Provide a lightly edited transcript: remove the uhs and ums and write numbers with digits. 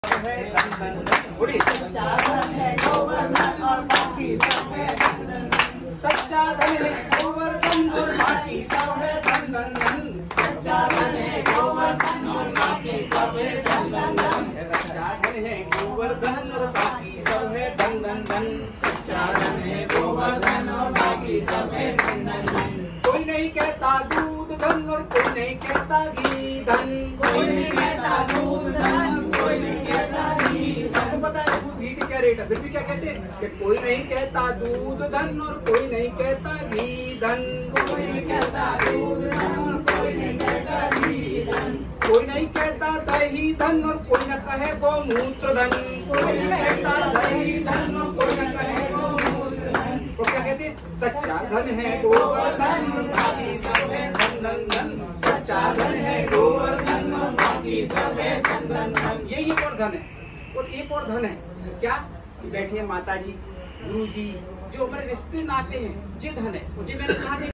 है धन धन धन। बोलिए सच्चा धन है गोवर्धन और बाकी सब है धन धन धन। सच्चा धन है गोवर्धन और बाकी सब है धन धन धन। सच्चा धन है गोवर्धन और बाकी सब है धन धन धन। सच्चा धन है गोवर्धन और बाकी सब है धन धन धन। सच्चा धन है गोवर्धन और बाकी सब है धन धन धन। कोई नहीं कहता दूध धन और कोई नहीं कहता घी धन। कोई नहीं कहता दूध धन, कोई नहीं कहता घी धन। सबको पता है दूध घी की क्या रेट है, फिर भी क्या कहते हैं कि कोई नहीं कहता दूध धन और कोई नहीं कहता घी धन। कोई नहीं कहता दूध धन और कोई नहीं कहता घी धन। कोई नहीं कहता दही धन और कोई न कहे गोमूत्र धन। कोई नहीं कहता दही धन और कोई न कहे गोमूत्र धन। तो क्या कहते हैं, सच्चा धन है गोवर्धन और बाकी सब है धन धन धन। सच्चा धन है गोवर्धन और बाकी सब है धन धन धन। ये एक और धन है, और एक और धन है क्या, बैठिए माता जी, गुरु जी, जो हमारे रिश्ते नाते हैं, ये धन है। मुझे मैंने कहा